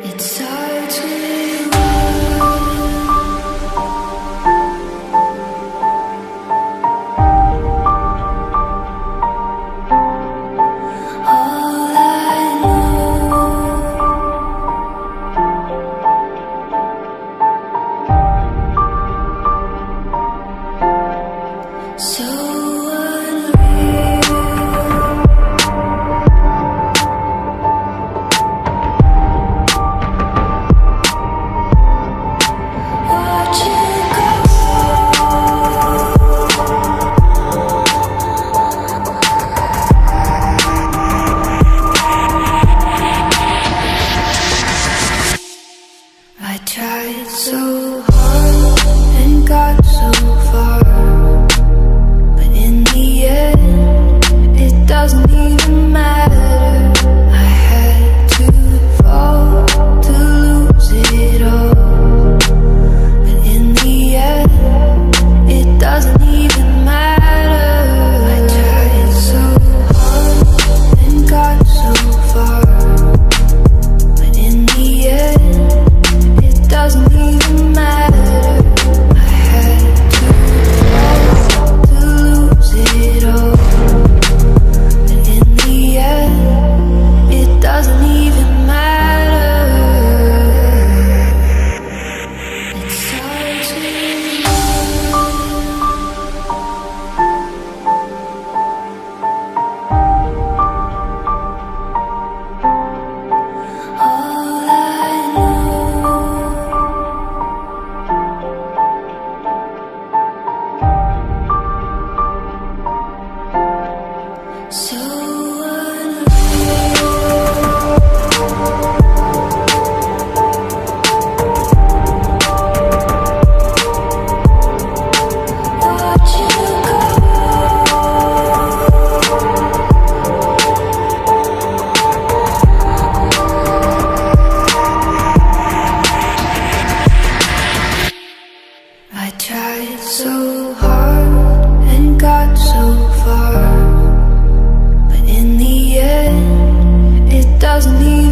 It starts with all I know. So unreal. Watch it go. I tried so hard and got so far, but in the end, it doesn't even matter. I had to fall to lose it all, but in the end, it doesn't even matter. I tried so hard and got so far, but in the end, it doesn't even matter. I had to fall to lose it all, but in the end, it doesn't even matter. It starts with all I know. So unreal. Watch you go. I tried so hard and got so far, but in the end, it doesn't even